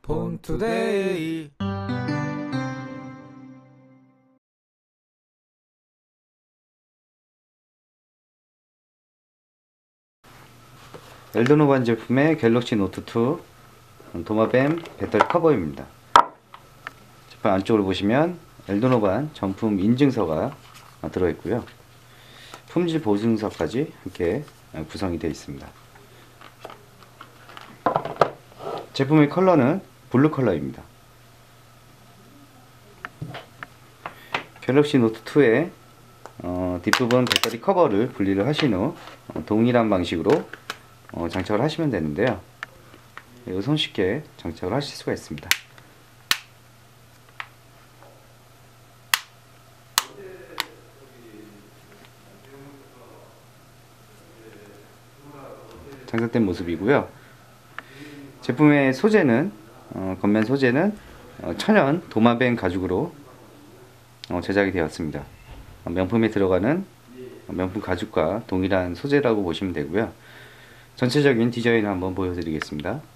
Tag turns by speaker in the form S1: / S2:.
S1: 폰투데이.
S2: 엘드노반 제품의 갤럭시 노트2 도마뱀 배터리 커버입니다. 제품 안쪽을 보시면 엘드노반 정품 인증서가 들어있고요. 품질 보증서까지 함께 구성이 되어 있습니다. 제품의 컬러는 블루 컬러입니다. 갤럭시 노트2의 뒷부분 배터리 커버를 분리를 하신 후 동일한 방식으로 장착을 하시면 되는데요. 손쉽게 장착을 하실 수가 있습니다. 장착된 모습이고요. 제품의 소재는 겉면 소재는 천연 도마뱀 가죽으로 제작이 되었습니다. 명품에 들어가는 명품 가죽과 동일한 소재라고 보시면 되고요. 전체적인 디자인을 한번 보여드리겠습니다.